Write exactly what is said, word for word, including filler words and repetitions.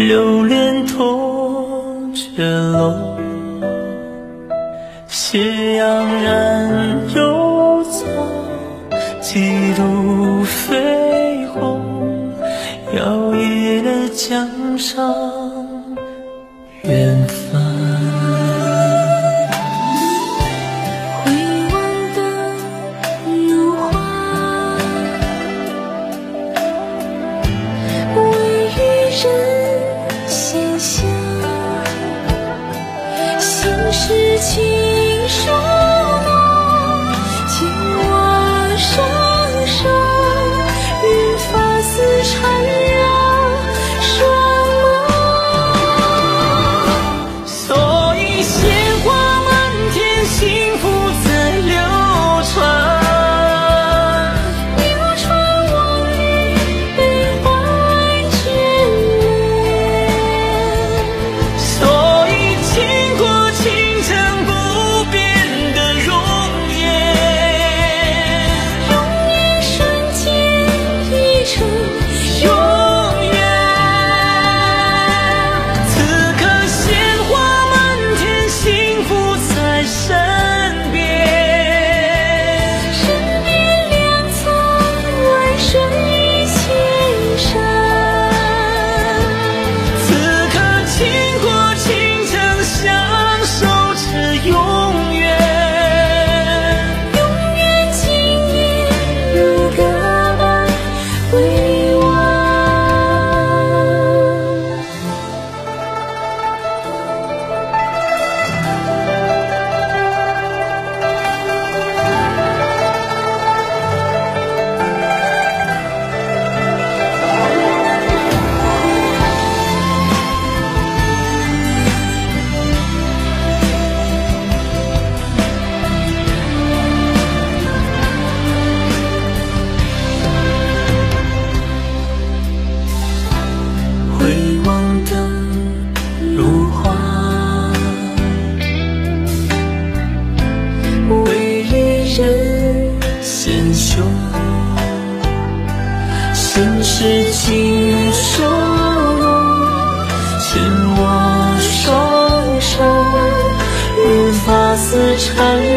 流连拖着落，斜阳染幽草，几度绯红，摇曳了江上远帆。 回望的如花，微雨人闲香，心事情疏浓，牵我双手，任发丝缠绕双眸。 所以鲜花满天，幸福在流传， 流传万里，悲欢眷恋。 所以倾国倾城不变的容颜， 容颜瞬间已成永远。此刻鲜花满天，幸福在身边。 身边两侧万水千山， 此刻倾国倾城，相守着永远。 永远纪念如歌般回望。 回望灯如花，微雨人纤袖，心事情疏浓，牵我双手，任发丝缠